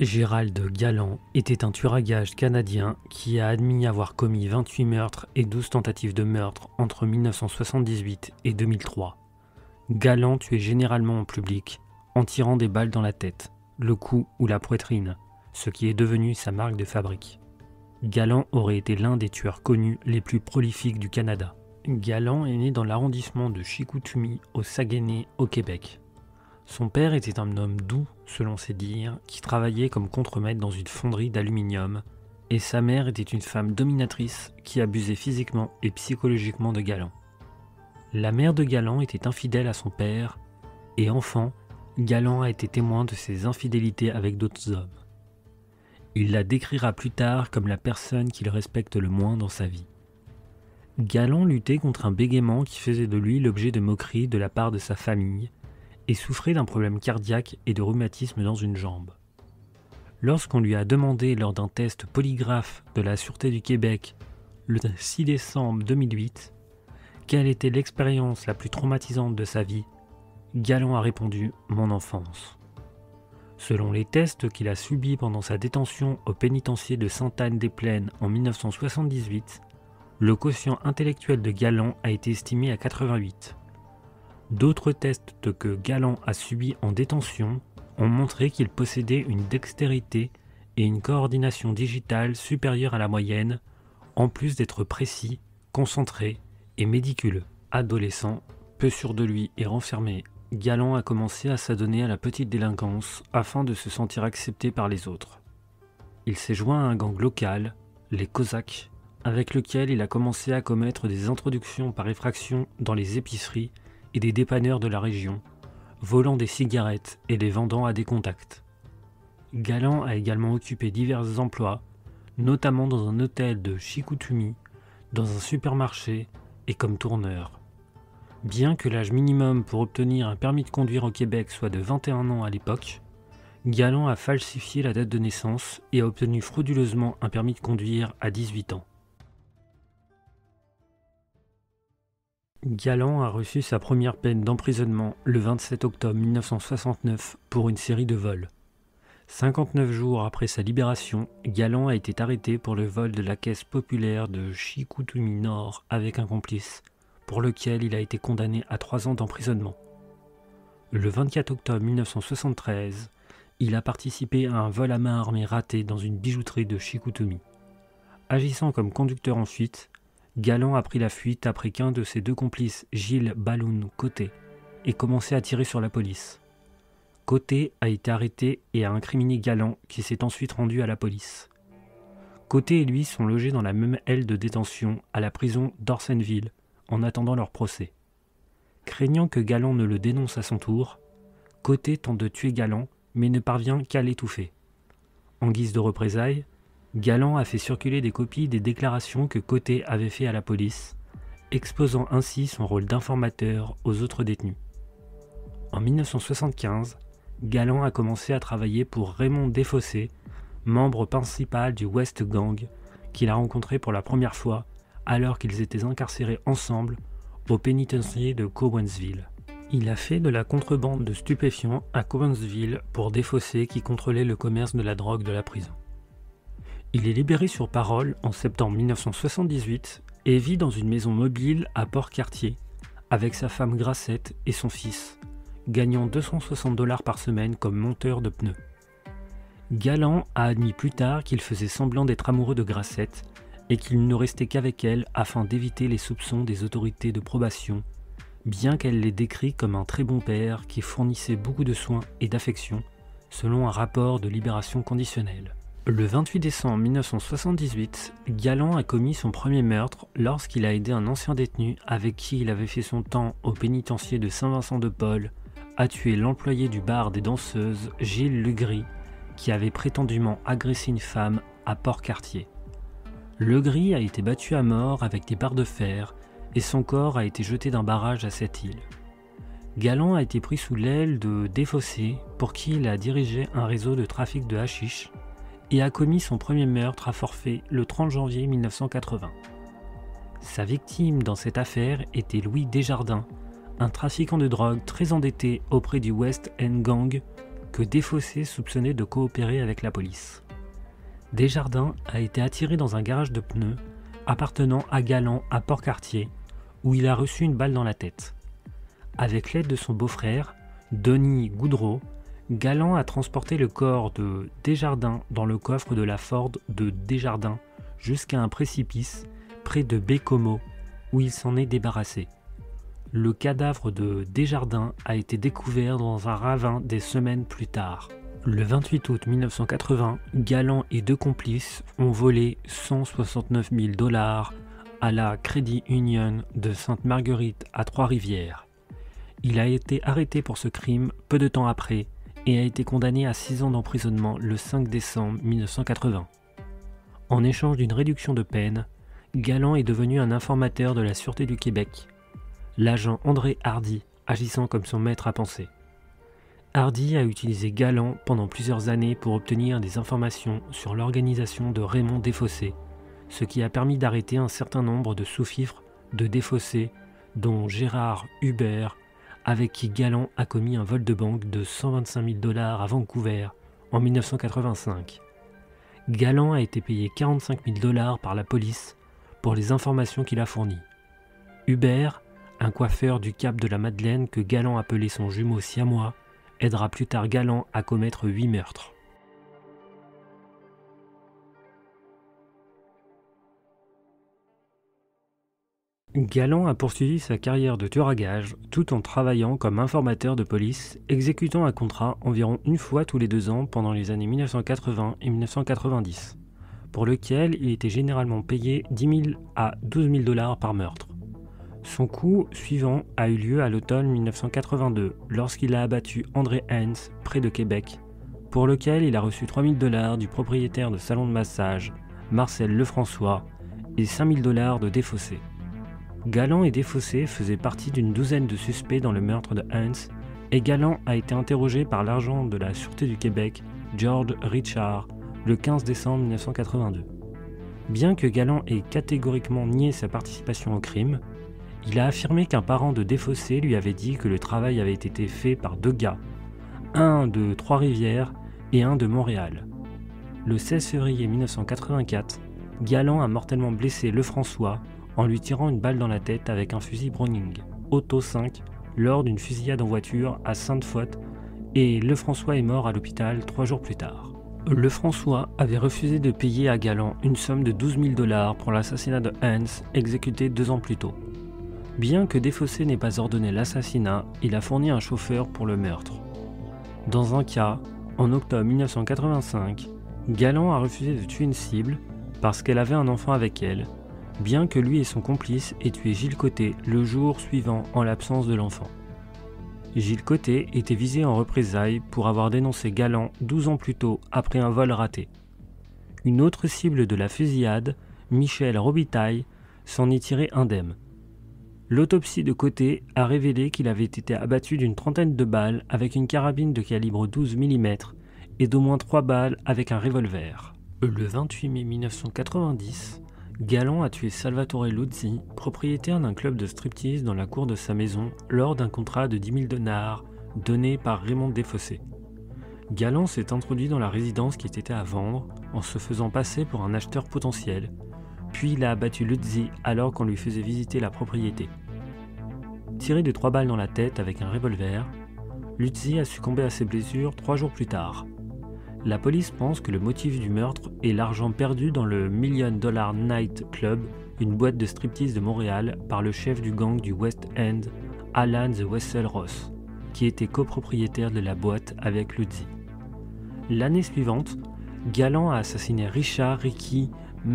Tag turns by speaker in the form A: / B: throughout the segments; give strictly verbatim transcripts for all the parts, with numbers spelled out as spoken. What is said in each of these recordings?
A: Gérald Galland était un tueur à gages canadien qui a admis avoir commis vingt-huit meurtres et douze tentatives de meurtre entre mille neuf cent soixante-dix-huit et deux mille trois. Galland tuait généralement en public, en tirant des balles dans la tête, le cou ou la poitrine, ce qui est devenu sa marque de fabrique. Galland aurait été l'un des tueurs connus les plus prolifiques du Canada. Galland est né dans l'arrondissement de Chicoutimi, au Saguenay, au Québec. Son père était un homme doux, selon ses dires, qui travaillait comme contremaître dans une fonderie d'aluminium, et sa mère était une femme dominatrice qui abusait physiquement et psychologiquement de Galland. La mère de Galland était infidèle à son père, et enfant, Galland a été témoin de ses infidélités avec d'autres hommes. Il la décrira plus tard comme la personne qu'il respecte le moins dans sa vie. Galland luttait contre un bégaiement qui faisait de lui l'objet de moqueries de la part de sa famille, et souffrait d'un problème cardiaque et de rhumatisme dans une jambe. Lorsqu'on lui a demandé lors d'un test polygraphe de la Sûreté du Québec le six décembre deux mille huit quelle était l'expérience la plus traumatisante de sa vie, Galland a répondu « Mon enfance ». Selon les tests qu'il a subis pendant sa détention au pénitencier de Sainte-Anne-des-Plaines en mille neuf cent soixante-dix-huit, le quotient intellectuel de Galland a été estimé à quatre-vingt-huit. D'autres tests que Galland a subis en détention ont montré qu'il possédait une dextérité et une coordination digitale supérieure à la moyenne, en plus d'être précis, concentré et méticuleux. Adolescent, peu sûr de lui et renfermé, Galland a commencé à s'adonner à la petite délinquance afin de se sentir accepté par les autres. Il s'est joint à un gang local, les Cosaques, avec lequel il a commencé à commettre des introductions par effraction dans les épiceries et des dépanneurs de la région, volant des cigarettes et les vendant à des contacts. Galland a également occupé divers emplois, notamment dans un hôtel de Chicoutimi, dans un supermarché et comme tourneur. Bien que l'âge minimum pour obtenir un permis de conduire au Québec soit de vingt et un ans à l'époque, Galland a falsifié la date de naissance et a obtenu frauduleusement un permis de conduire à dix-huit ans. Galland a reçu sa première peine d'emprisonnement le vingt-sept octobre mille neuf cent soixante-neuf pour une série de vols. cinquante-neuf jours après sa libération, Galland a été arrêté pour le vol de la caisse populaire de Chicoutimi-Nord avec un complice, pour lequel il a été condamné à trois ans d'emprisonnement. Le vingt-quatre octobre mille neuf cent soixante-treize, il a participé à un vol à main armée raté dans une bijouterie de Chicoutimi. Agissant comme conducteur en fuite, Galland a pris la fuite après qu'un de ses deux complices, Gilles Balloun-Côté, ait commencé à tirer sur la police. Côté a été arrêté et a incriminé Galland qui s'est ensuite rendu à la police. Côté et lui sont logés dans la même aile de détention à la prison d'Orsenville en attendant leur procès. Craignant que Galland ne le dénonce à son tour, Côté tente de tuer Galland mais ne parvient qu'à l'étouffer. En guise de représailles, Galland a fait circuler des copies des déclarations que Côté avait fait à la police, exposant ainsi son rôle d'informateur aux autres détenus. En mille neuf cent soixante-quinze, Galland a commencé à travailler pour Raymond Desfossés, membre principal du West Gang, qu'il a rencontré pour la première fois alors qu'ils étaient incarcérés ensemble au pénitencier de Cowansville. Il a fait de la contrebande de stupéfiants à Cowansville pour Desfossés qui contrôlait le commerce de la drogue de la prison. Il est libéré sur parole en septembre mille neuf cent soixante-dix-huit et vit dans une maison mobile à Port-Cartier avec sa femme Grassette et son fils, gagnant deux cent soixante dollars par semaine comme monteur de pneus. Galland a admis plus tard qu'il faisait semblant d'être amoureux de Grassette et qu'il ne restait qu'avec elle afin d'éviter les soupçons des autorités de probation, bien qu'elle l'ait décrit comme un très bon père qui fournissait beaucoup de soins et d'affection, selon un rapport de libération conditionnelle. Le vingt-huit décembre mille neuf cent soixante-dix-huit, Galland a commis son premier meurtre lorsqu'il a aidé un ancien détenu avec qui il avait fait son temps au pénitencier de Saint-Vincent-de-Paul à tuer l'employé du bar des danseuses Gilles Legris qui avait prétendument agressé une femme à Port-Cartier. Legris a été battu à mort avec des barres de fer et son corps a été jeté d'un barrage à cette île. Galland a été pris sous l'aile de Desfossés pour qui il a dirigé un réseau de trafic de hashish et a commis son premier meurtre à forfait le trente janvier mille neuf cent quatre-vingts. Sa victime dans cette affaire était Louis Desjardins, un trafiquant de drogue très endetté auprès du West End Gang que Desfossés soupçonnait de coopérer avec la police. Desjardins a été attiré dans un garage de pneus appartenant à Galland à Port-Cartier, où il a reçu une balle dans la tête. Avec l'aide de son beau-frère, Denis Goudreau, Galland a transporté le corps de Desjardins dans le coffre de la Ford de Desjardins jusqu'à un précipice près de Baie-Comeau, où il s'en est débarrassé. Le cadavre de Desjardins a été découvert dans un ravin des semaines plus tard. Le vingt-huit août mille neuf cent quatre-vingts, Galland et deux complices ont volé cent soixante-neuf mille dollars à la Credit Union de Sainte-Marguerite à Trois-Rivières. Il a été arrêté pour ce crime peu de temps après et a été condamné à six ans d'emprisonnement le cinq décembre mille neuf cent quatre-vingts. En échange d'une réduction de peine, Galland est devenu un informateur de la Sûreté du Québec, l'agent André Hardy agissant comme son maître à penser. Hardy a utilisé Galland pendant plusieurs années pour obtenir des informations sur l'organisation de Raymond Desfossés, ce qui a permis d'arrêter un certain nombre de sous-fifres de Desfossés, dont Gérard Hubert, avec qui Galland a commis un vol de banque de cent vingt-cinq mille dollars à Vancouver en mille neuf cent quatre-vingt-cinq. Galland a été payé quarante-cinq mille dollars par la police pour les informations qu'il a fournies. Hubert, un coiffeur du Cap de la Madeleine que Galland appelait son jumeau siamois, aidera plus tard Galland à commettre huit meurtres. Galland a poursuivi sa carrière de tueur à gages tout en travaillant comme informateur de police, exécutant un contrat environ une fois tous les deux ans pendant les années mille neuf cent quatre-vingts et mille neuf cent quatre-vingt-dix, pour lequel il était généralement payé dix mille à douze mille dollars par meurtre. Son coup suivant a eu lieu à l'automne mille neuf cent quatre-vingt-deux lorsqu'il a abattu André Hens près de Québec, pour lequel il a reçu trois mille dollars du propriétaire de salon de massage, Marcel Lefrançois, et cinq mille dollars de Desfossés. Galland et Desfossés faisaient partie d'une douzaine de suspects dans le meurtre de Hens, et Galland a été interrogé par l'agent de la Sûreté du Québec, George Richard, le quinze décembre mille neuf cent quatre-vingt-deux. Bien que Galland ait catégoriquement nié sa participation au crime, il a affirmé qu'un parent de Desfossés lui avait dit que le travail avait été fait par deux gars, un de Trois-Rivières et un de Montréal. Le seize février mille neuf cent quatre-vingt-quatre, Galland a mortellement blessé Lefrançois en lui tirant une balle dans la tête avec un fusil Browning Auto cinq lors d'une fusillade en voiture à Sainte-Foy, et Lefrançois est mort à l'hôpital trois jours plus tard. Lefrançois avait refusé de payer à Galland une somme de douze mille dollars pour l'assassinat de Hens exécuté deux ans plus tôt. Bien que Desfossés n'ait pas ordonné l'assassinat, il a fourni un chauffeur pour le meurtre. Dans un cas, en octobre mille neuf cent quatre-vingt-cinq, Galland a refusé de tuer une cible parce qu'elle avait un enfant avec elle, bien que lui et son complice aient tué Gilles Côté le jour suivant en l'absence de l'enfant. Gilles Côté était visé en représailles pour avoir dénoncé Galland douze ans plus tôt après un vol raté. Une autre cible de la fusillade, Michel Robitaille, s'en est tiré indemne. L'autopsie de Côté a révélé qu'il avait été abattu d'une trentaine de balles avec une carabine de calibre douze millimètres et d'au moins trois balles avec un revolver. Le vingt-huit mai mille neuf cent quatre-vingt-dix, Galland a tué Salvatore Luzzi, propriétaire d'un club de striptease dans la cour de sa maison lors d'un contrat de dix mille dollars donné par Raymond Desfossés. Galland s'est introduit dans la résidence qui était à vendre en se faisant passer pour un acheteur potentiel, puis il a abattu Luzzi alors qu'on lui faisait visiter la propriété. Tiré de trois balles dans la tête avec un revolver, Luzzi a succombé à ses blessures trois jours plus tard. La police pense que le motif du meurtre est l'argent perdu dans le Million Dollar Night Club, une boîte de striptease de Montréal, par le chef du gang du West End, Alan The Wessel Ross, qui était copropriétaire de la boîte avec Luzzi. L'année suivante, Galland a assassiné Richard Ricky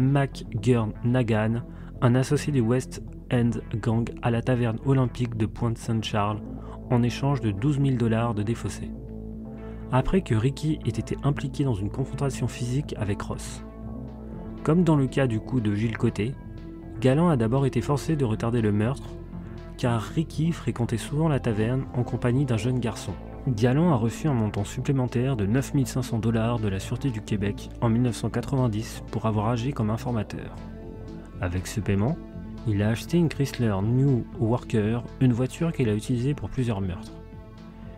A: McGurnagan, un associé du West End Gang, à la taverne olympique de Pointe-Saint-Charles, en échange de douze mille dollars de Desfossés. Après que Ricky ait été impliqué dans une confrontation physique avec Ross. Comme dans le cas du coup de Gilles Côté, Galland a d'abord été forcé de retarder le meurtre, car Ricky fréquentait souvent la taverne en compagnie d'un jeune garçon. Galland a reçu un montant supplémentaire de neuf mille cinq cents dollars de la Sûreté du Québec en mille neuf cent quatre-vingt-dix pour avoir agi comme informateur. Avec ce paiement, il a acheté une Chrysler New Worker, une voiture qu'il a utilisée pour plusieurs meurtres.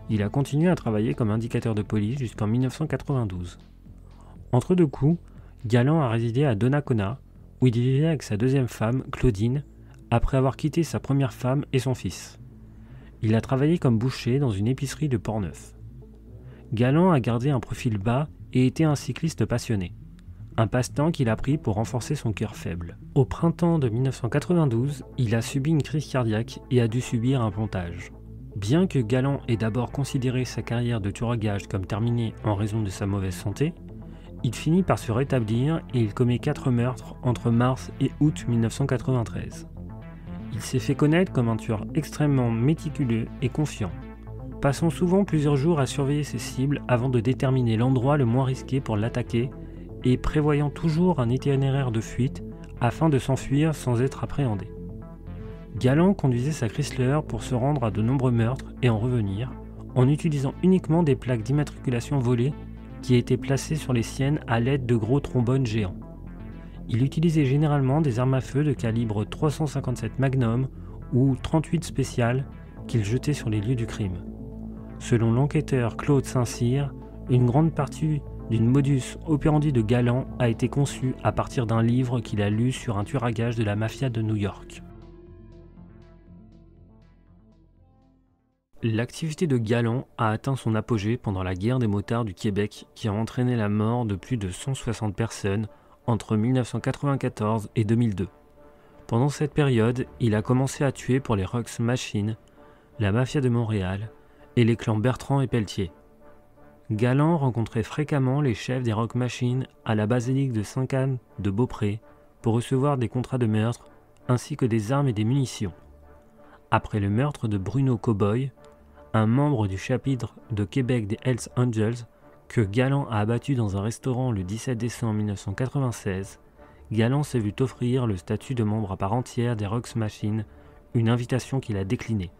A: Il a continué à travailler comme indicateur de police jusqu'en mille neuf cent quatre-vingt-douze. Entre deux coups, Galland a résidé à Donnacona, où il vivait avec sa deuxième femme, Claudine, après avoir quitté sa première femme et son fils. Il a travaillé comme boucher dans une épicerie de Portneuf. Galland a gardé un profil bas et était un cycliste passionné, un passe-temps qu'il a pris pour renforcer son cœur faible. Au printemps de mille neuf cent quatre-vingt-douze, il a subi une crise cardiaque et a dû subir un pontage. Bien que Galland ait d'abord considéré sa carrière de tueur à gages comme terminée en raison de sa mauvaise santé, il finit par se rétablir et il commet quatre meurtres entre mars et août mille neuf cent quatre-vingt-treize. Il s'est fait connaître comme un tueur extrêmement méticuleux et confiant, passant souvent plusieurs jours à surveiller ses cibles avant de déterminer l'endroit le moins risqué pour l'attaquer et prévoyant toujours un itinéraire de fuite afin de s'enfuir sans être appréhendé. Galland conduisait sa Chrysler pour se rendre à de nombreux meurtres et en revenir, en utilisant uniquement des plaques d'immatriculation volées qui étaient placées sur les siennes à l'aide de gros trombones géants. Il utilisait généralement des armes à feu de calibre trois cent cinquante-sept Magnum ou trente-huit spéciales qu'il jetait sur les lieux du crime. Selon l'enquêteur Claude Saint-Cyr, une grande partie d'une modus operandi de Galland a été conçue à partir d'un livre qu'il a lu sur un tueur à gages de la mafia de New York. L'activité de Galland a atteint son apogée pendant la guerre des motards du Québec qui a entraîné la mort de plus de cent soixante personnes entre mille neuf cent quatre-vingt-quatorze et deux mille deux. Pendant cette période, il a commencé à tuer pour les Rock Machine, la mafia de Montréal et les clans Bertrand et Pelletier. Galland rencontrait fréquemment les chefs des Rock Machine à la basilique de Sainte-Anne de Beaupré pour recevoir des contrats de meurtre ainsi que des armes et des munitions. Après le meurtre de Bruno Cowboy, un membre du chapitre de Québec des Hells Angels, que Galland a abattu dans un restaurant le dix-sept décembre mille neuf cent quatre-vingt-seize, Galland s'est vu offrir le statut de membre à part entière des Rock Machine, une invitation qu'il a déclinée.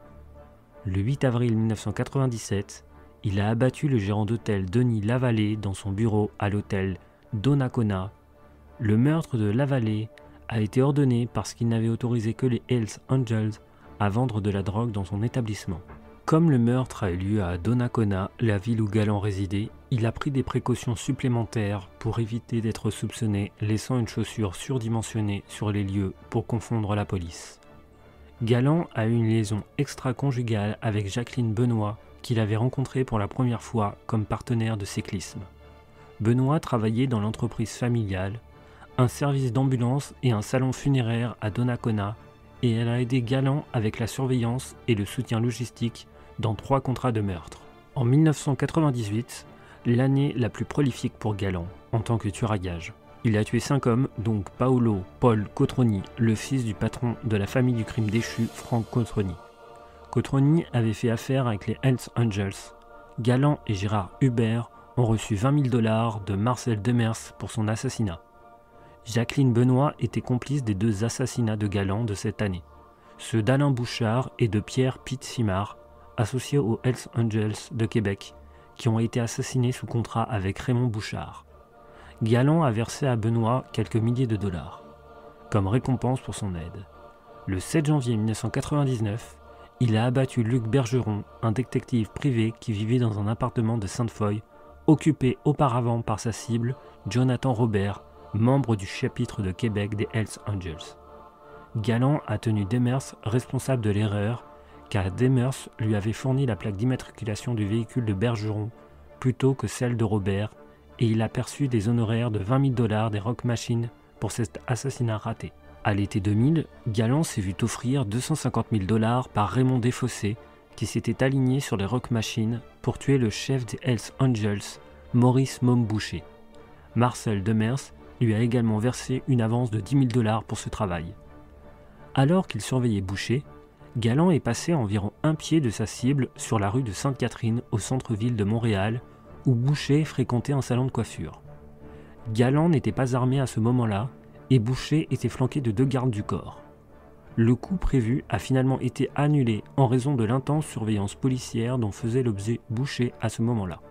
A: Le huit avril mille neuf cent quatre-vingt-dix-sept, il a abattu le gérant d'hôtel Denis Lavallée dans son bureau à l'hôtel Donnacona. Le meurtre de Lavallée a été ordonné parce qu'il n'avait autorisé que les Hells Angels à vendre de la drogue dans son établissement. Comme le meurtre a eu lieu à Donnacona, la ville où Galland résidait, il a pris des précautions supplémentaires pour éviter d'être soupçonné, laissant une chaussure surdimensionnée sur les lieux pour confondre la police. Galland a eu une liaison extra-conjugale avec Jacqueline Benoît, qu'il avait rencontrée pour la première fois comme partenaire de cyclisme. Benoît travaillait dans l'entreprise familiale, un service d'ambulance et un salon funéraire à Donnacona, et elle a aidé Galland avec la surveillance et le soutien logistique dans trois contrats de meurtre. En mille neuf cent quatre-vingt-dix-huit, l'année la plus prolifique pour Galland en tant que tueur à gages. Il a tué cinq hommes, donc Paolo Paul Cotroni, le fils du patron de la famille du crime déchu, Frank Cotroni. Cotroni avait fait affaire avec les Hells Angels. Galland et Gérard Hubert ont reçu vingt mille dollars de Marcel Demers pour son assassinat. Jacqueline Benoît était complice des deux assassinats de Galland de cette année, ceux d'Alain Bouchard et de Pierre Pitt Simard, associés aux Hells Angels de Québec, qui ont été assassinés sous contrat avec Raymond Bouchard. Galland a versé à Benoît quelques milliers de dollars, comme récompense pour son aide. Le sept janvier mille neuf cent quatre-vingt-dix-neuf, il a abattu Luc Bergeron, un détective privé qui vivait dans un appartement de Sainte-Foy, occupé auparavant par sa cible, Jonathan Robert, membre du chapitre de Québec des Hells Angels. Galland a tenu Demers responsable de l'erreur, car Demers lui avait fourni la plaque d'immatriculation du véhicule de Bergeron plutôt que celle de Robert, et il a perçu des honoraires de vingt mille dollars des Rock Machine pour cet assassinat raté. À l'été deux mille, Galland s'est vu offrir deux cent cinquante mille dollars par Raymond Desfossés, qui s'était aligné sur les Rock Machine pour tuer le chef des Hells Angels, Maurice Môme Boucher. Marcel Demers lui a également versé une avance de dix mille dollars pour ce travail. Alors qu'il surveillait Boucher, Galland est passé à environ un pied de sa cible sur la rue de Sainte-Catherine au centre-ville de Montréal, où Boucher fréquentait un salon de coiffure. Galland n'était pas armé à ce moment-là, et Boucher était flanqué de deux gardes du corps. Le coup prévu a finalement été annulé en raison de l'intense surveillance policière dont faisait l'objet Boucher à ce moment-là.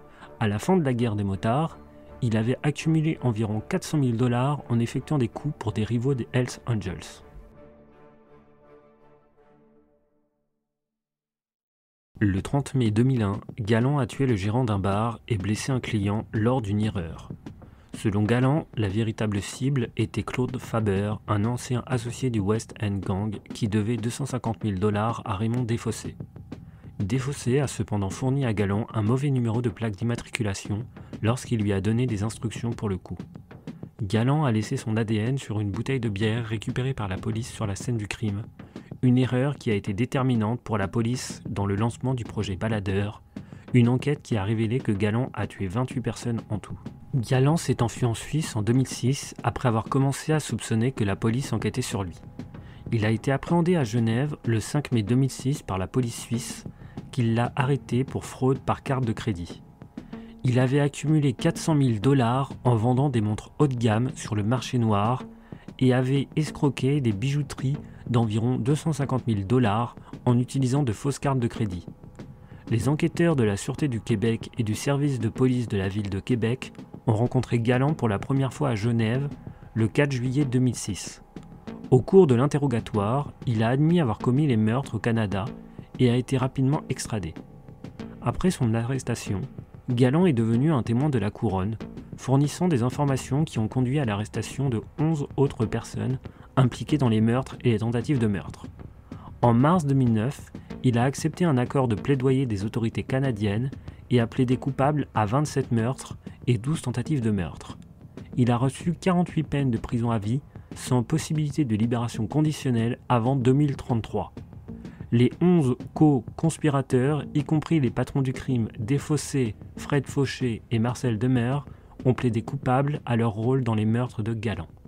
A: À la fin de la guerre des motards, il avait accumulé environ quatre cent mille dollars en effectuant des coups pour des rivaux des Hells Angels. Le trente mai deux mille un, Galland a tué le gérant d'un bar et blessé un client lors d'une erreur. Selon Galland, la véritable cible était Claude Faber, un ancien associé du West End Gang qui devait deux cent cinquante mille dollars à Raymond Desfossés. Desfossés a cependant fourni à Galland un mauvais numéro de plaque d'immatriculation lorsqu'il lui a donné des instructions pour le coup. Galland a laissé son A D N sur une bouteille de bière récupérée par la police sur la scène du crime, une erreur qui a été déterminante pour la police dans le lancement du projet Baladeur, une enquête qui a révélé que Galland a tué vingt-huit personnes en tout. Galland s'est enfui en Suisse en deux mille six après avoir commencé à soupçonner que la police enquêtait sur lui. Il a été appréhendé à Genève le cinq mai deux mille six par la police suisse, qui l'a arrêté pour fraude par carte de crédit. Il avait accumulé quatre cent mille dollars en vendant des montres haut de gamme sur le marché noir et avait escroqué des bijouteries d'environ deux cent cinquante mille dollars en utilisant de fausses cartes de crédit. Les enquêteurs de la Sûreté du Québec et du service de police de la ville de Québec ont rencontré Galland pour la première fois à Genève le quatre juillet deux mille six. Au cours de l'interrogatoire, il a admis avoir commis les meurtres au Canada et a été rapidement extradé. Après son arrestation, Galland est devenu un témoin de la couronne, fournissant des informations qui ont conduit à l'arrestation de onze autres personnes impliquées dans les meurtres et les tentatives de meurtre. En mars deux mille neuf, il a accepté un accord de plaidoyer des autorités canadiennes et a plaidé coupable à vingt-sept meurtres et douze tentatives de meurtre. Il a reçu quarante-huit peines de prison à vie, sans possibilité de libération conditionnelle avant deux mille trente-trois. Les onze co-conspirateurs, y compris les patrons du crime Desfossés, Fred Fauché et Marcel Demeure, ont plaidé coupables à leur rôle dans les meurtres de Galland.